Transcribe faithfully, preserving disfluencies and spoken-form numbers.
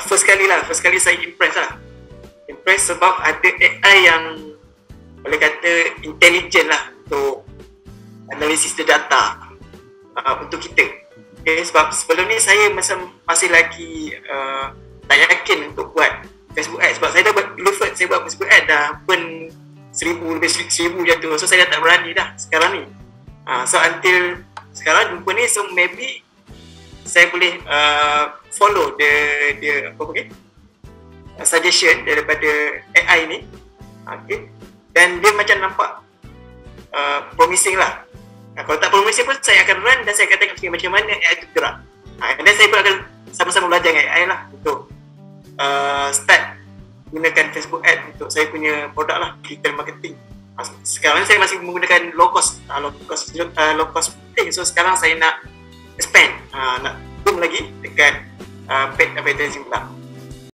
first kali lah, first kali saya impress lah. Impress sebab ada A I yang boleh kata intelligent lah untuk analisis the data uh, untuk kita. Okay, sebab sebelum ni saya macam masih lagi uh, tak yakin untuk buat Facebook Ads. Sebab saya dah buat dulu first, saya buat Facebook Ads dah pun seribu lebih seribu macam tu. So saya dah tak berani dah sekarang ni. Uh, so until sekarang jumpa ni, so maybe saya boleh uh, follow the the apa okay, uh, suggestion daripada A I ni, okay, dan dia macam nampak uh, promising lah. Uh, kalau tak promising pun saya akan run dan saya akan tengok okay, macam mana A I tu gerak. Uh, dan saya pun akan sama-sama belajar dengan A I lah untuk uh, start gunakan Facebook Ad untuk saya punya produk lah, digital marketing. Uh, sekarang saya masih menggunakan low cost, uh, low cost, uh, low cost marketing. So sekarang saya nak expand, uh, nak boom lagi dekat uh, paid advertising pula.